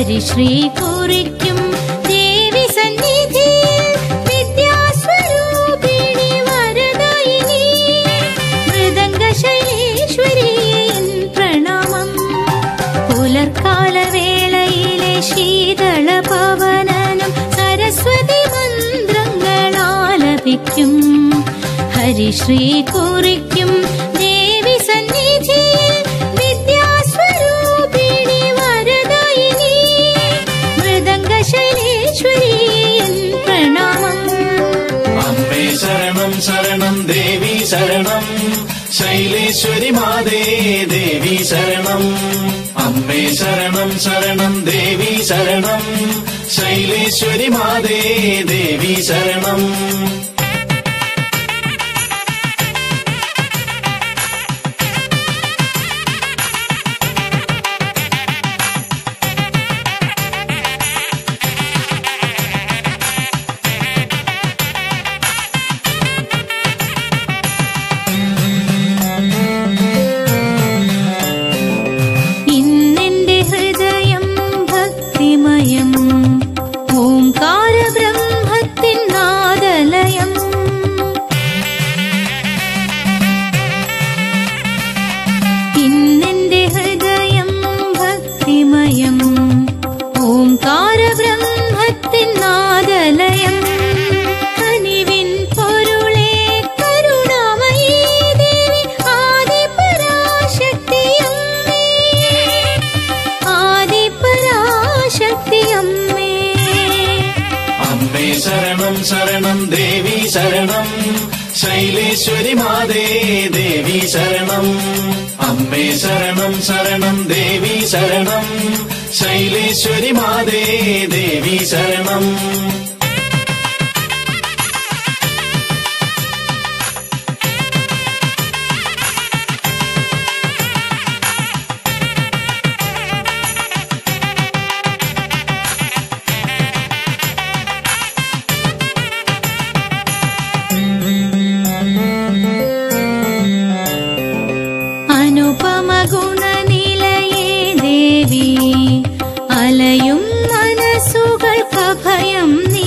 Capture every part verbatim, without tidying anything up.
ഹരിശ്രീ കുറിക്കും ദേവി സന്നിധിയിൽ വിദ്യാസ്വരൂപിണി വരദായിനി മൃദംഗശൈലേശ്വരീയൻ പ്രണാമം. പുലർക്കാലവേളയിലെ ശീതള പവനനും സരസ്വതി മന്ത്രങ്ങളാലപിക്കും. ഹരിശ്രീ കുറിക്കും ദേവി സന്നിധിയിൽ വിദ്യാസ്വരൂപിണി വരദായിനി മൃദംഗശൈലേശ്വരീയൻ പ്രണാമം. അമ്മേ ശരണം ശരണം ദേവി ശരണം ശൈലേശ്വരി മാതേ ദേവി ശരണം. അമ്മേ ശരണം ശരണം ദേവി ശരണം ശൈലേശ്വരി മാതേ ദേവി ശരണം. ഓംകാര ബ്രഹ്മത്തിൻ നാദലയം. ഇന്നെന്റെ ഹൃദയം ഭക്തിമയം ഓംകാര ബ്രഹ്മത്തിൻ നാദലയം. കനിവിൻ പൊരുളേ കരുണാമയീ ദേവി ആദിപരാശക്തിയമ്മേ ആദിപരാശക്തിയമ്മേ. അമ്മേ ശരണം ശരണം ദേവി ശരണം ശൈലേശ്വരി മാതേ ദേവി ശരണം. അമ്മേ ശരണം ശരണം ദേവി ശരണം ശൈലേശ്വരി മാതേ ദേവി ശരണം. അനുപമ ഗുണനിലയേ ദേവി അലയും മനസ്സുകൾക്കഭയം നീ.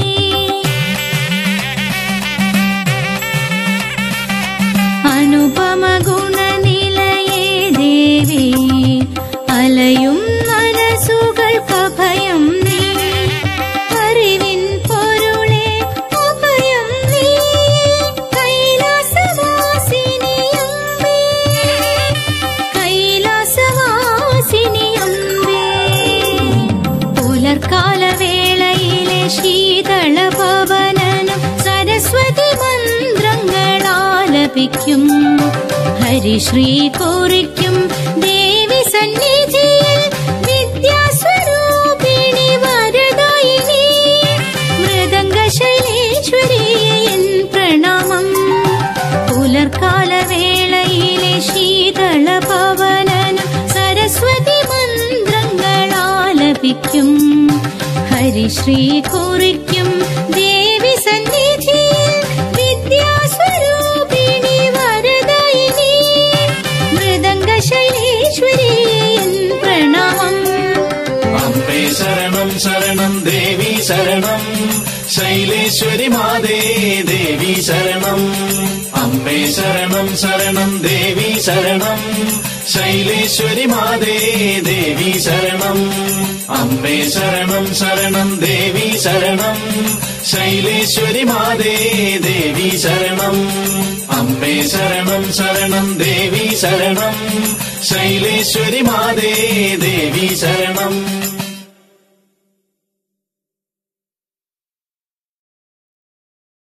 അനുപമ ഗുണനിലയേ ദേവി അലയും മനസ്സുകൾക്കഭയം നീ. അറിവിൻ പൊരുളേ അഭയം നീ കൈലാസവാസിനിയമ്മേ കൈലാസവാസിനിയമ്മേ. പുലർക്കാലവേളയിലെ ശീതള പവനനും സരസ്വതി മന്ത്രങ്ങളാലപിക്കും. ഹരിശ്രീ കുറിക്കും ദേവി സന്നിധിയിൽ വിദ്യാസ്വരൂപിണി വരദായിനി മൃദംഗശൈലേശ്വരീയൻ പ്രണാമം. പുലർക്കാലവേളയിലെ ശീതള പവനനും സരസ്വതി മന്ത്രങ്ങളാലപിക്കും. ഹരിശ്രീ കുറിക്കും ദേവി സന്നിധിയിൽ വിദ്യാസ്വരൂപിണി വരദായിനി മൃദംഗശൈലേശ്വരീയൻ പ്രണാമം. അമ്മേ ശരണം ശരണം ദേവി ശരണം ശൈലേശ്വരി മാതേ ദേവി ശരണം. അമ്മേ ശരണം ശരണം ദേവി ശരണം ശൈലേശ്വരി മാതേ ദേവി ശരണം. അമ്മേ ശരണം ശരണം ദേവി ശരണം ശൈലേശ്വരി മാതേ ദേവി ശരണം. അമ്മേ ശരണം ശരണം ദേവി ശരണം ശൈലേശ്വരി മാതേ ദേവി ശരണം.